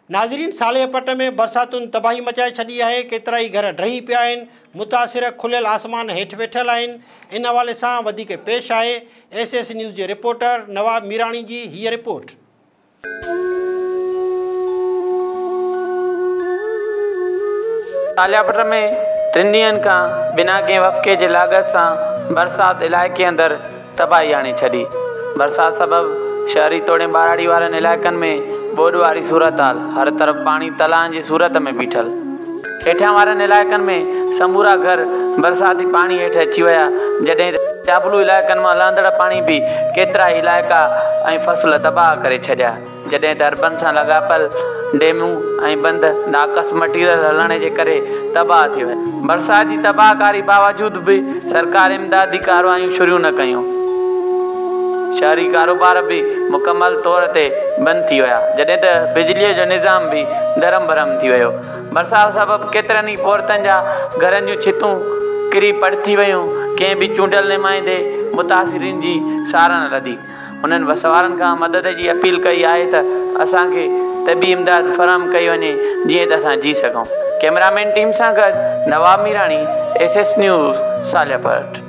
नाज़रीन, सालेपट में बरसातुनि तबाही मचाए छॾी आहे। केतिरा ई घर ढही पिया आहिनि। मुतासिर खुलियल आसमान हेठि वेठल आहिनि। इन हवाले सां वधीक पेश आहे SS न्यूज़ जे रिपोर्टर नवाब मीराणी जी हीअ रिपोर्ट। सालियापट में 3 ॾींहंनि खां बिना कंहिं वफ़क़े जे लागत सां बरसात इलाइक़े अंदरि तबाही आणे छॾी। बरसात सबबि शहरी तोड़े बाराड़ी वारनि इलाइक़नि में ॿोॾि वारी सूरत हाल, हर तरफ़ पाणी तलाउनि जी सूरत में बीठल। हेठियां वारनि इलाइक़नि में समूरा घर बरसाती पाणी हेठि अची विया, जॾहिं चाबलू इलाइक़नि मां लहंदड़ पाणी बि केतिरा इलाइक़ा ऐं फ़सुल तबाह करे छॾिया। जॾहिं त अरबन सां लॻापियल डेमूं ऐं बंद नाक़स मटीरियल हलण जे करे तबाह थी विया। बरसात जी तबाहकारी बावजूदि बि सरकार इमदादी कारवायूं शुरू न कयूं। शहरी कारोबार भी मुकम्मल तौर ते बंदि थी विया, जॾहिं त बिजलीअ जो निज़ाम भी दरम भरम थी वियो। बरसात सबबि केतिरनि ई पोरतनि जा घरनि जूं छितूं किरी पड़ती वियूं। कंहिं बि चूंडियल नुमाइंदे मुतासिरीन जी सार न लधी। उन्हनि वसवारनि खां मदद जी अपील कई आहे त असांखे तबी इमदाद फराहम कई वञे, जीअं त असां जी सघूं। कैमरामैन टीम सां गॾु नवाब मीराणी, SS न्यूज़, सालियापट।